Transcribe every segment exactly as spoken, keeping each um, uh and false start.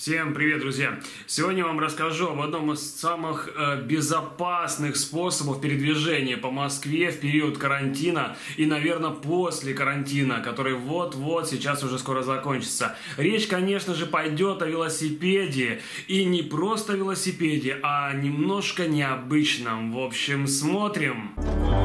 Всем привет, друзья! Сегодня я вам расскажу об одном из самых э, безопасных способов передвижения по Москве в период карантина и, наверное, после карантина, который вот-вот сейчас уже скоро закончится. Речь, конечно же, пойдет о велосипеде. И не просто велосипеде, а немножко необычном. В общем, смотрим!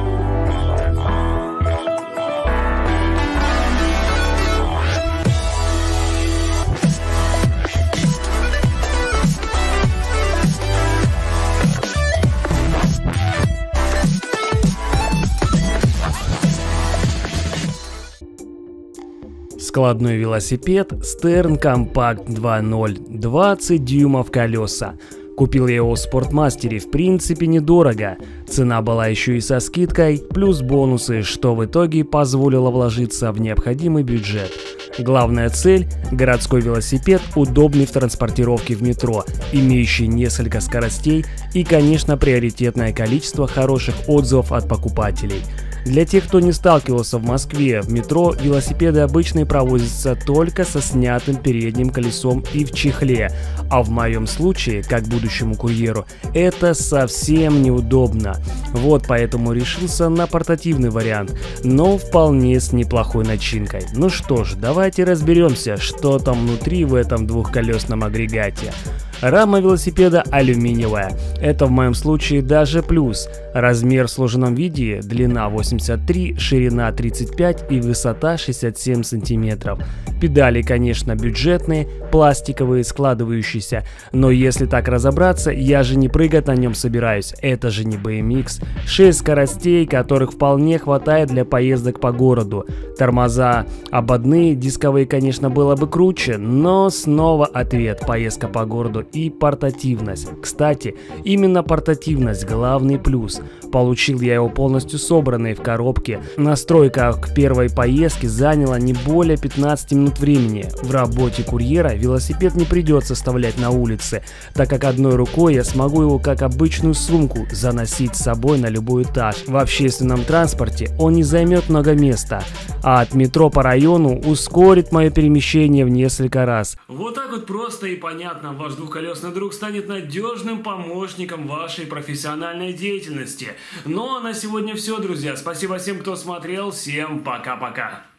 Складной велосипед Stern Compact два ноль, двадцать дюймов колеса. Купил я его в Спортмастере, в принципе недорого. Цена была еще и со скидкой, плюс бонусы, что в итоге позволило вложиться в необходимый бюджет. Главная цель – городской велосипед, удобный в транспортировке в метро, имеющий несколько скоростей и, конечно, приоритетное количество хороших отзывов от покупателей. Для тех, кто не сталкивался в Москве, в метро велосипеды обычно провозятся только со снятым передним колесом и в чехле, а в моем случае, как будущему курьеру, это совсем неудобно. Вот поэтому решился на портативный вариант, но вполне с неплохой начинкой. Ну что ж, давайте разберемся, что там внутри в этом двухколесном агрегате. Рама велосипеда алюминиевая, это в моем случае даже плюс. Размер в сложенном виде, длина восемьдесят три, ширина тридцать пять и высота шестьдесят семь сантиметров. Педали, конечно, бюджетные, пластиковые, складывающиеся, но если так разобраться, я же не прыгать на нем собираюсь, это же не би эм икс. шесть скоростей, которых вполне хватает для поездок по городу. Тормоза ободные, дисковые, конечно, было бы круче, но снова ответ: поездка по городу и портативность. Кстати, именно портативность главный плюс. Получил я его полностью собранный в коробке. Настройка к первой поездке заняла не более пятнадцати минут времени. В работе курьера велосипед не придется оставлять на улице, так как одной рукой я смогу его как обычную сумку заносить с собой на любой этаж. В общественном транспорте он не займет много места, а от метро по району ускорит мое перемещение в несколько раз. Вот так вот просто и понятно ваш двухколесный друг станет надежным помощником вашей профессиональной деятельности. Ну а на сегодня все, друзья. Спасибо всем, кто смотрел. Всем пока-пока.